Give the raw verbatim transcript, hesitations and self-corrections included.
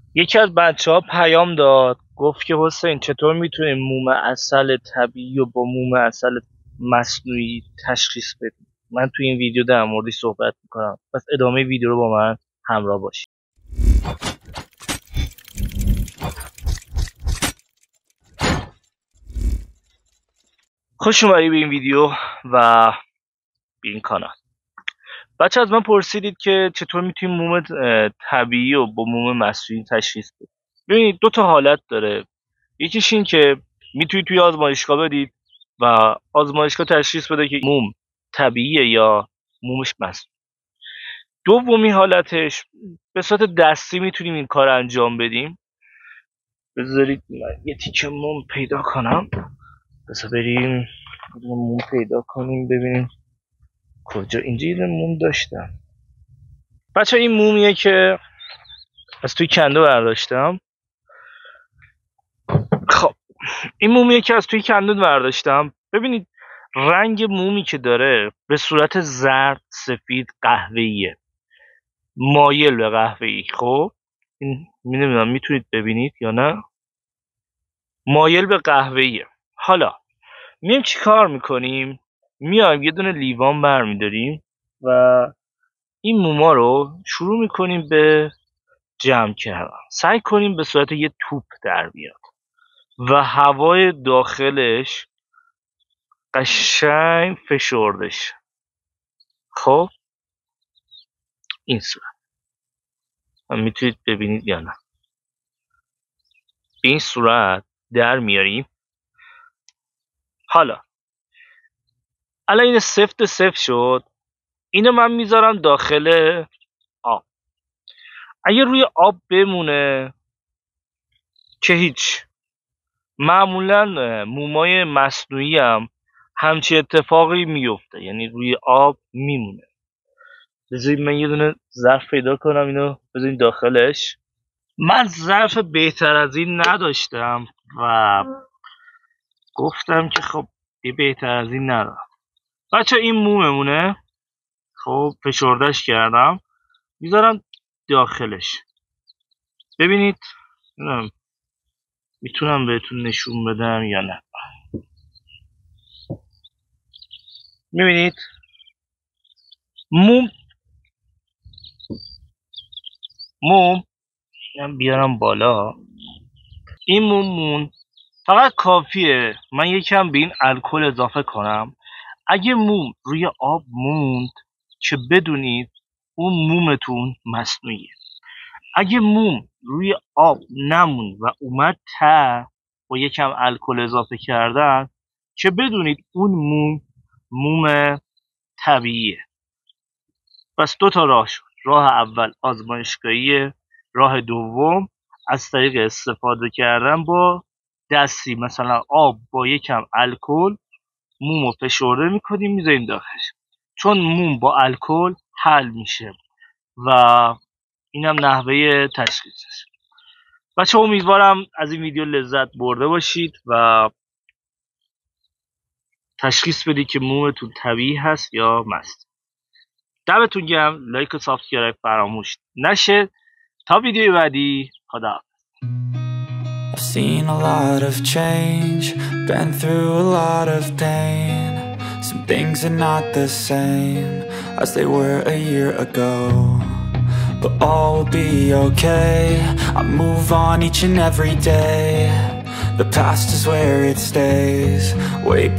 یکی از بچه ها پیام داد، گفت که حسین چطور میتونیم موم عسل طبیعی و با موم عسل مصنوعی تشخیص بدیم. من توی این ویدیو در موردش صحبت میکنم، پس ادامه ویدیو رو با من همراه باشید. خوش اومدید به این ویدیو و به این کانال. بچه از من پرسیدید که چطور میتونیم موم طبیعی و با موم مصنوعی تشخیص بدیم. ببینید دو تا حالت داره. یکیش این که میتونید توی آزمایشگاه بدید و آزمایشگاه تشخیص بده که موم طبیعیه یا مومش مصنوعی. دومی حالتش به صورت دستی میتونیم این کار انجام بدیم. بذارید من یه تیکه موم پیدا کنم. بذار بریم موم پیدا کنیم ببینیم کجا. اینجا یه موم داشتم بچه. این مومیه که از توی کنده برداشتم. خب این مومیه که از توی کنده برداشتم. ببینید رنگ مومی که داره به صورت زرد، سفید، قهوه‌ایه، مایل به قهوه‌ای. خب این نمیدونم میتونید ببینید یا نه، مایل به قهوه‌ایه. حالا میایم چی کار میکنیم؟ میایم یه دونه لیوان برمیداریم و این موما رو شروع میکنیم به جمع کردن. سعی کنیم به صورت یه توپ در بیاد و هوای داخلش قشنگ فشرده شه. خب این صورت هم میتونید ببینید یا نه. به این صورت در میاریم. حالا الان این سفت سفت شد. اینو من میذارم داخل آب. اگه روی آب بمونه که هیچ. معمولا مومای مصنوعی هم همچی اتفاقی میفته، یعنی روی آب میمونه. بذارید من یه دونه ظرف پیدا کنم، اینو بذارید داخلش. من ظرف بهتر از این نداشتم و گفتم که خب یه بهتر از این ندارم. بچه این موممونه. خب فشردش کردم، میذارم داخلش. ببینید میتونم بهتون نشون بدم یا نه. میبینید موم موم من بیارم بالا. این مومون فقط کافیه من یکم به این الکل اضافه کنم. اگه موم روی آب موند که بدونید اون مومتون مصنوعیه. اگه موم روی آب نموند و اومد ته با یکم الکل اضافه کردن که بدونید اون موم موم طبیعیه. پس دو تا راه شد. راه اول آزمایشگاهیه. راه دوم از طریق استفاده کردن با دستی، مثلا آب با یکم الکل مومو فشرده میکنیم میذاریم داخلش، چون موم با الکل حل میشه و اینم نحوه تشخیصش. بچه امیدوارم از این ویدیو لذت برده باشید و تشخیص بدید که مومتون طبیعی هست یا مصنوعی. دمتون گرم. لایک و سابسکرایب فراموش نشه. تا ویدیوی بعدی، خدا. I've seen a lot of change, been through a lot of pain. Some things are not the same as they were a year ago, but all will be okay. I move on each and every day. The past is where it stays. Way